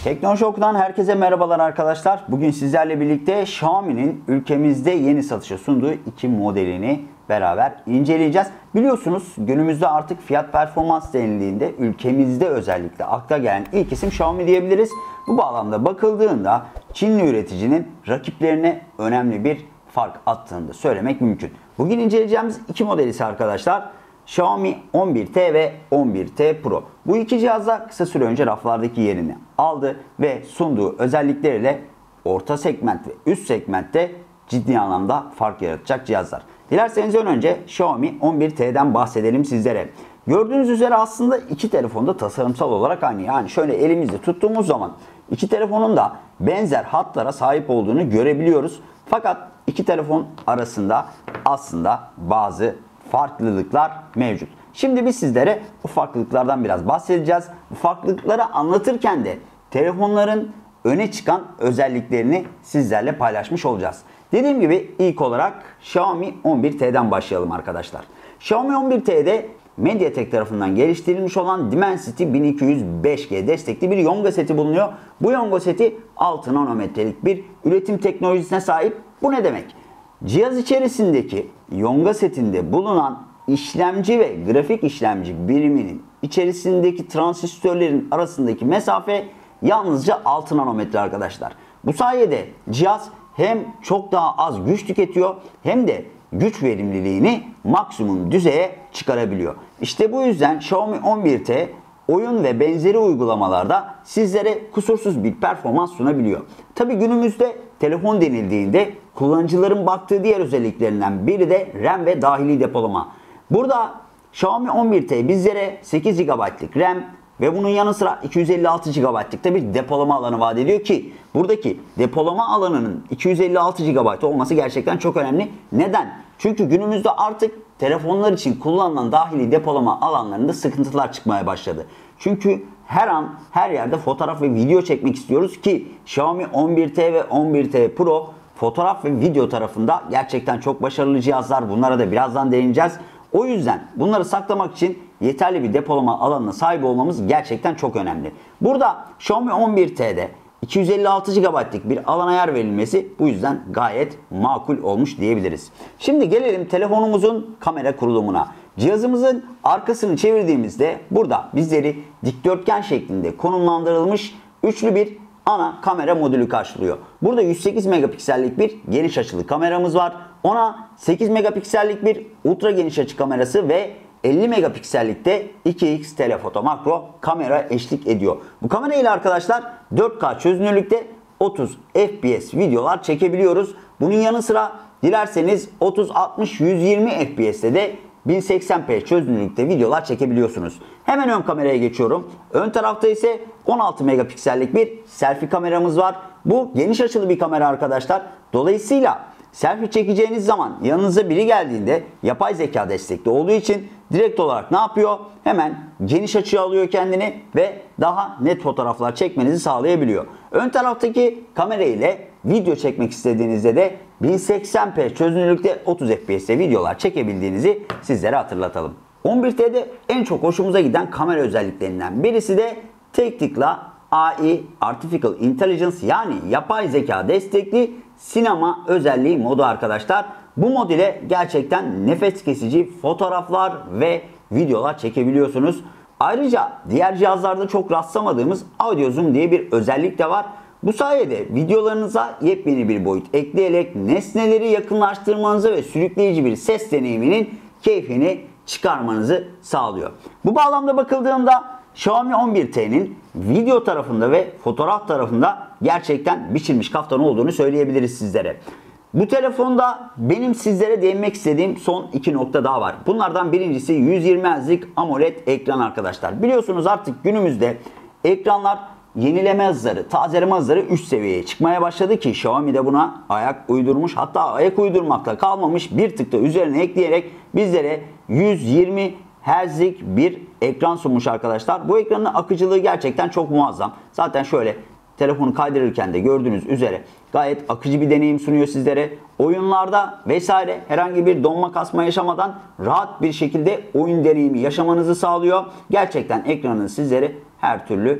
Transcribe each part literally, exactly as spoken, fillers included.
Teknoloji Oku'dan herkese merhabalar arkadaşlar. Bugün sizlerle birlikte Xiaomi'nin ülkemizde yeni satışa sunduğu iki modelini beraber inceleyeceğiz. Biliyorsunuz günümüzde artık fiyat performans denildiğinde ülkemizde özellikle akla gelen ilk isim Xiaomi diyebiliriz. Bu bağlamda bakıldığında Çinli üreticinin rakiplerine önemli bir fark attığını da söylemek mümkün. Bugün inceleyeceğimiz iki model ise arkadaşlar Xiaomi on bir T ve on bir T Pro. Bu iki cihaz da kısa süre önce raflardaki yerini aldı ve sunduğu özellikleriyle orta segment ve üst segmentte ciddi anlamda fark yaratacak cihazlar. Dilerseniz önce Xiaomi on bir T'den bahsedelim sizlere. Gördüğünüz üzere aslında iki telefon da tasarımsal olarak aynı. Yani şöyle elimizde tuttuğumuz zaman iki telefonun da benzer hatlara sahip olduğunu görebiliyoruz. Fakat iki telefon arasında aslında bazı farklılıklar mevcut. Şimdi biz sizlere bu farklılıklardan biraz bahsedeceğiz. Bu farklılıkları anlatırken de telefonların öne çıkan özelliklerini sizlerle paylaşmış olacağız. Dediğim gibi ilk olarak Xiaomi on bir T'den başlayalım arkadaşlar. Xiaomi on bir T'de MediaTek tarafından geliştirilmiş olan Dimensity bin iki yüz beş G destekli bir Yonga seti bulunuyor. Bu Yonga seti altı nanometrelik bir üretim teknolojisine sahip. Bu ne demek? Cihaz içerisindeki Yonga setinde bulunan işlemci ve grafik işlemci biriminin içerisindeki transistörlerin arasındaki mesafe yalnızca altı nanometre arkadaşlar. Bu sayede cihaz hem çok daha az güç tüketiyor hem de güç verimliliğini maksimum düzeye çıkarabiliyor. İşte bu yüzden Xiaomi on bir T oyun ve benzeri uygulamalarda sizlere kusursuz bir performans sunabiliyor. Tabi günümüzde telefon denildiğinde kullanıcıların baktığı diğer özelliklerinden biri de RAM ve dahili depolama. Burada Xiaomi on bir T bizlere sekiz gigabaytlık RAM ve bunun yanı sıra iki yüz elli altı gigabaytlık da bir depolama alanı vaat ediyor ki buradaki depolama alanının iki yüz elli altı gigabayt olması gerçekten çok önemli. Neden? Çünkü günümüzde artık telefonlar için kullanılan dahili depolama alanlarında sıkıntılar çıkmaya başladı. Çünkü her an her yerde fotoğraf ve video çekmek istiyoruz ki Xiaomi on bir T ve on bir T Pro fotoğraf ve video tarafında gerçekten çok başarılı cihazlar. Bunlara da birazdan değineceğiz. O yüzden bunları saklamak için yeterli bir depolama alanına sahip olmamız gerçekten çok önemli. Burada Xiaomi on bir T'de iki yüz elli altı gigabaytlık bir alan ayar verilmesi bu yüzden gayet makul olmuş diyebiliriz. Şimdi gelelim telefonumuzun kamera kurulumuna. Cihazımızın arkasını çevirdiğimizde burada bizleri dikdörtgen şeklinde konumlandırılmış üçlü bir ana kamera modülü karşılıyor. Burada yüz sekiz megapiksellik bir geniş açılı kameramız var. Ona sekiz megapiksellik bir ultra geniş açı kamerası ve elli megapiksellikte iki x telefoto makro kamera eşlik ediyor. Bu kamera ile arkadaşlar dört K çözünürlükte otuz F P S videolar çekebiliyoruz. Bunun yanı sıra dilerseniz otuz altmış yüz yirmi F P S'te de bin seksen p çözünürlükte videolar çekebiliyorsunuz. Hemen ön kameraya geçiyorum. Ön tarafta ise on altı megapiksellik bir selfie kameramız var. Bu geniş açılı bir kamera arkadaşlar. Dolayısıyla selfie çekeceğiniz zaman yanınıza biri geldiğinde yapay zeka destekli olduğu için direkt olarak ne yapıyor? Hemen geniş açıya alıyor kendini ve daha net fotoğraflar çekmenizi sağlayabiliyor. Ön taraftaki kamera ile video çekmek istediğinizde de bin seksen p çözünürlükte otuz F P S'te videolar çekebildiğinizi sizlere hatırlatalım. on bir T'de en çok hoşumuza giden kamera özelliklerinden birisi de tek tıkla A I Artificial Intelligence yani yapay zeka destekli sinema özelliği modu arkadaşlar. Bu mod ile gerçekten nefes kesici fotoğraflar ve videolar çekebiliyorsunuz. Ayrıca diğer cihazlarda çok rastlamadığımız Audio Zoom diye bir özellik de var. Bu sayede videolarınıza yepyeni bir boyut ekleyerek nesneleri yakınlaştırmanızı ve sürükleyici bir ses deneyiminin keyfini çıkarmanızı sağlıyor. Bu bağlamda bakıldığında Xiaomi on bir T'nin video tarafında ve fotoğraf tarafında gerçekten biçilmiş kaftan olduğunu söyleyebiliriz sizlere. Bu telefonda benim sizlere değinmek istediğim son iki nokta daha var. Bunlardan birincisi yüz yirmi Hz'lik AMOLED ekran arkadaşlar. Biliyorsunuz artık günümüzde ekranlar yenileme hızları, tazeleme hızları üst seviyeye çıkmaya başladı ki Xiaomi de buna ayak uydurmuş. Hatta ayak uydurmakla kalmamış, bir tık da üzerine ekleyerek bizlere yüz yirmi Hz'lik bir ekran sunmuş arkadaşlar. Bu ekranın akıcılığı gerçekten çok muazzam. Zaten şöyle telefonu kaydırırken de gördüğünüz üzere gayet akıcı bir deneyim sunuyor sizlere. Oyunlarda vesaire herhangi bir donma kasma yaşamadan rahat bir şekilde oyun deneyimi yaşamanızı sağlıyor. Gerçekten ekranın sizlere her türlü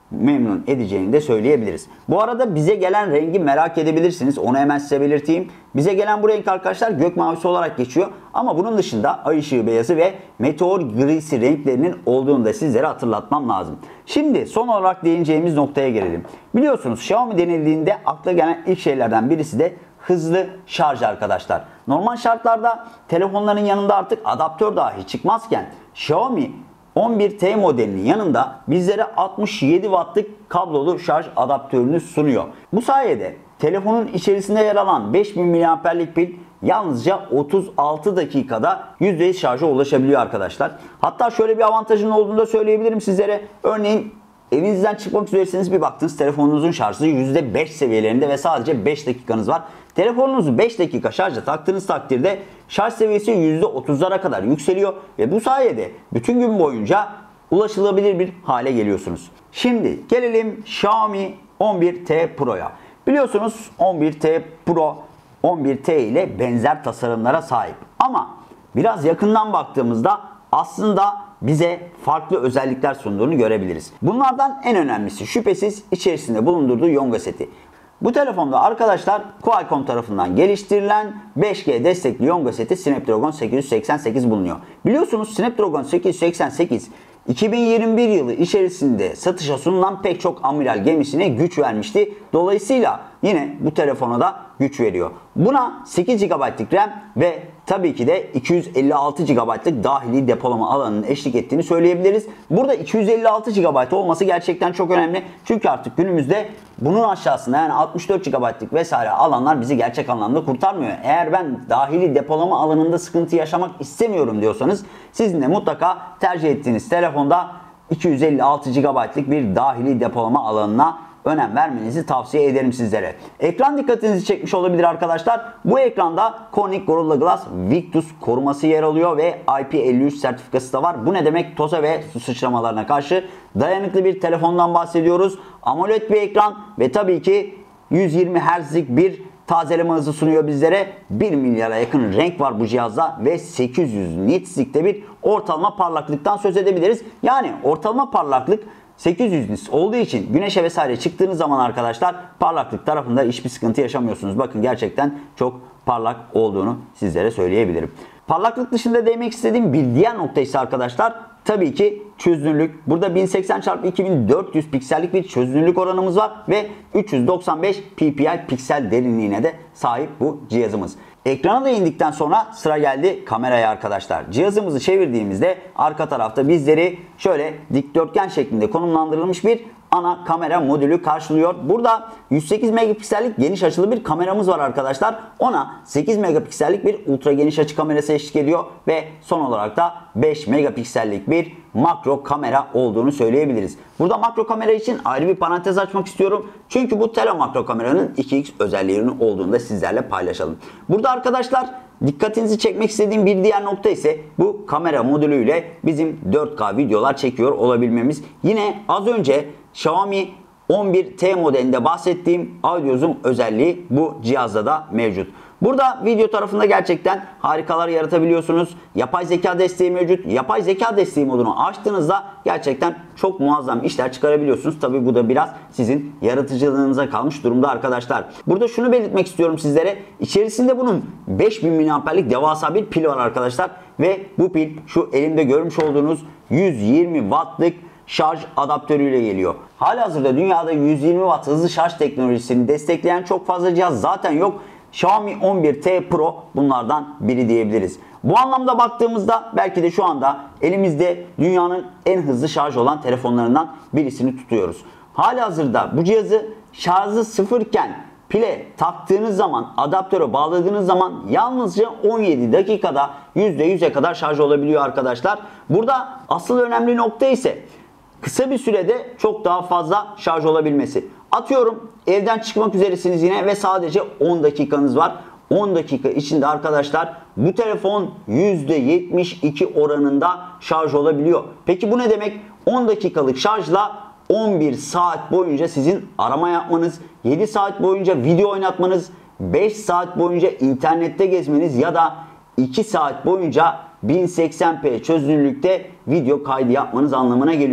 memnun edeceğini de söyleyebiliriz. Bu arada bize gelen rengi merak edebilirsiniz. Onu hemen size belirteyim. Bize gelen bu renk arkadaşlar gök mavisi olarak geçiyor. Ama bunun dışında ay ışığı beyazı ve meteor grisi renklerinin olduğunu da sizlere hatırlatmam lazım. Şimdi son olarak değineceğimiz noktaya gelelim. Biliyorsunuz Xiaomi denildiğinde akla gelen ilk şeylerden birisi de hızlı şarj arkadaşlar. Normal şartlarda telefonların yanında artık adaptör dahi çıkmazken Xiaomi on bir T modelinin yanında bizlere altmış yedi wattlık kablolu şarj adaptörünü sunuyor. Bu sayede telefonun içerisinde yer alan beş bin miliamperlik pil yalnızca otuz altı dakikada yüzde yüz şarja ulaşabiliyor arkadaşlar. Hatta şöyle bir avantajın olduğunu da söyleyebilirim sizlere. Örneğin evinizden çıkmak üzeresiniz, bir baktınız telefonunuzun şarjı yüzde beş seviyelerinde ve sadece beş dakikanız var. Telefonunuzu beş dakika şarja taktığınız takdirde şarj seviyesi yüzde otuzlara kadar yükseliyor ve bu sayede bütün gün boyunca ulaşılabilir bir hale geliyorsunuz. Şimdi gelelim Xiaomi on bir T Pro'ya. Biliyorsunuz on bir T Pro on bir T ile benzer tasarımlara sahip. Ama biraz yakından baktığımızda aslında bize farklı özellikler sunduğunu görebiliriz. Bunlardan en önemlisi şüphesiz içerisinde bulundurduğu Yonga seti. Bu telefonda arkadaşlar Qualcomm tarafından geliştirilen beş G destekli Yonga seti Snapdragon sekiz yüz seksen sekiz bulunuyor. Biliyorsunuz Snapdragon sekiz yüz seksen sekiz iki bin yirmi bir yılı içerisinde satışa sunulan pek çok amiral gemisine güç vermişti. Dolayısıyla yine bu telefona da güç veriyor. Buna sekiz gigabaytlık RAM ve tabii ki de iki yüz elli altı gigabaytlık dahili depolama alanının eşlik ettiğini söyleyebiliriz. Burada iki yüz elli altı gigabayt olması gerçekten çok önemli. Çünkü artık günümüzde bunun aşağısında yani altmış dört gigabaytlık vesaire alanlar bizi gerçek anlamda kurtarmıyor. Eğer ben dahili depolama alanında sıkıntı yaşamak istemiyorum diyorsanız sizin de mutlaka tercih ettiğiniz telefonda iki yüz elli altı gigabaytlık bir dahili depolama alanına önem vermenizi tavsiye ederim sizlere. Ekran dikkatinizi çekmiş olabilir arkadaşlar. Bu ekranda Corning Gorilla Glass Victus koruması yer alıyor ve I P elli üç sertifikası da var. Bu ne demek? Toza ve su sıçramalarına karşı dayanıklı bir telefondan bahsediyoruz. AMOLED bir ekran ve tabii ki yüz yirmi hertzlik bir tazeleme hızı sunuyor bizlere. bir milyara yakın renk var bu cihazda ve sekiz yüz nitslikte bir ortalama parlaklıktan söz edebiliriz. Yani ortalama parlaklık sekiz yüz nits olduğu için güneşe vesaire çıktığınız zaman arkadaşlar parlaklık tarafında hiçbir sıkıntı yaşamıyorsunuz. Bakın gerçekten çok parlak olduğunu sizlere söyleyebilirim. Parlaklık dışında değinmek istediğim bir diğer nokta ise arkadaşlar tabii ki çözünürlük. Burada bin seksen çarpı iki bin dört yüz piksellik bir çözünürlük oranımız var ve üç yüz doksan beş ppi piksel derinliğine de sahip bu cihazımız. Ekrana da indikten sonra sıra geldi kameraya arkadaşlar. Cihazımızı çevirdiğimizde arka tarafta bizleri şöyle dikdörtgen şeklinde konumlandırılmış bir ana kamera modülü karşılıyor. Burada yüz sekiz megapiksellik geniş açılı bir kameramız var arkadaşlar. Ona sekiz megapiksellik bir ultra geniş açı kamerası eşlik ediyor ve son olarak da beş megapiksellik bir makro kamera olduğunu söyleyebiliriz. Burada makro kamera için ayrı bir parantez açmak istiyorum. Çünkü bu tele makro kameranın iki x özelliğinin olduğunu da sizlerle paylaşalım. Burada arkadaşlar dikkatinizi çekmek istediğim bir diğer nokta ise bu kamera modülüyle bizim dört K videolar çekiyor olabilmemiz. Yine az önce Xiaomi on bir T modelinde bahsettiğim audio zoom özelliği bu cihazda da mevcut. Burada video tarafında gerçekten harikalar yaratabiliyorsunuz. Yapay zeka desteği mevcut. Yapay zeka desteği modunu açtığınızda gerçekten çok muazzam işler çıkarabiliyorsunuz. Tabii bu da biraz sizin yaratıcılığınıza kalmış durumda arkadaşlar. Burada şunu belirtmek istiyorum sizlere. İçerisinde bunun beş bin miliamperlik devasa bir pil var arkadaşlar. Ve bu pil şu elimde görmüş olduğunuz yüz yirmi wattlık şarj adaptörüyle geliyor. Halihazırda dünyada yüz yirmi watt hızlı şarj teknolojisini destekleyen çok fazla cihaz zaten yok. Xiaomi on bir T Pro bunlardan biri diyebiliriz. Bu anlamda baktığımızda belki de şu anda elimizde dünyanın en hızlı şarj olan telefonlarından birisini tutuyoruz. Halihazırda bu cihazı şarjı sıfırken pile taktığınız zaman, adaptöre bağladığınız zaman yalnızca on yedi dakikada yüzde yüze kadar şarj olabiliyor arkadaşlar. Burada asıl önemli nokta ise kısa bir sürede çok daha fazla şarj olabilmesi. Atıyorum evden çıkmak üzeresiniz yine ve sadece on dakikanız var. on dakika içinde arkadaşlar bu telefon yüzde yetmiş iki oranında şarj olabiliyor. Peki bu ne demek? on dakikalık şarjla on bir saat boyunca sizin arama yapmanız, yedi saat boyunca video oynatmanız, beş saat boyunca internette gezmeniz ya da iki saat boyunca bin seksen p çözünürlükte video kaydı yapmanız anlamına geliyor.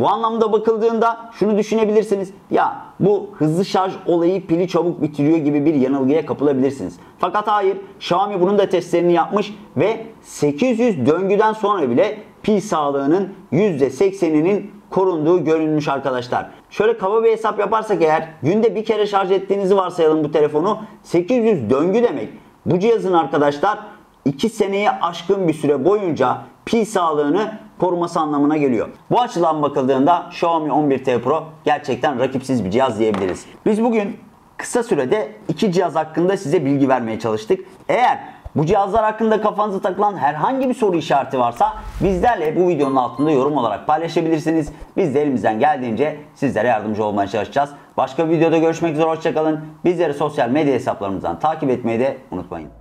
Bu anlamda bakıldığında şunu düşünebilirsiniz. Ya bu hızlı şarj olayı pili çabuk bitiriyor gibi bir yanılgıya kapılabilirsiniz. Fakat hayır, Xiaomi bunun da testlerini yapmış ve sekiz yüz döngüden sonra bile pil sağlığının yüzde sekseninin korunduğu görülmüş arkadaşlar. Şöyle kaba bir hesap yaparsak eğer, günde bir kere şarj ettiğinizi varsayalım bu telefonu. sekiz yüz döngü demek. Bu cihazın arkadaşlar iki seneyi aşkın bir süre boyunca pil sağlığını koruması anlamına geliyor. Bu açıdan bakıldığında Xiaomi on bir T Pro gerçekten rakipsiz bir cihaz diyebiliriz. Biz bugün kısa sürede iki cihaz hakkında size bilgi vermeye çalıştık. Eğer bu cihazlar hakkında kafanıza takılan herhangi bir soru işareti varsa bizlerle bu videonun altında yorum olarak paylaşabilirsiniz. Biz de elimizden geldiğince sizlere yardımcı olmaya çalışacağız. Başka bir videoda görüşmek üzere, hoşçakalın. Bizleri sosyal medya hesaplarımızdan takip etmeyi de unutmayın.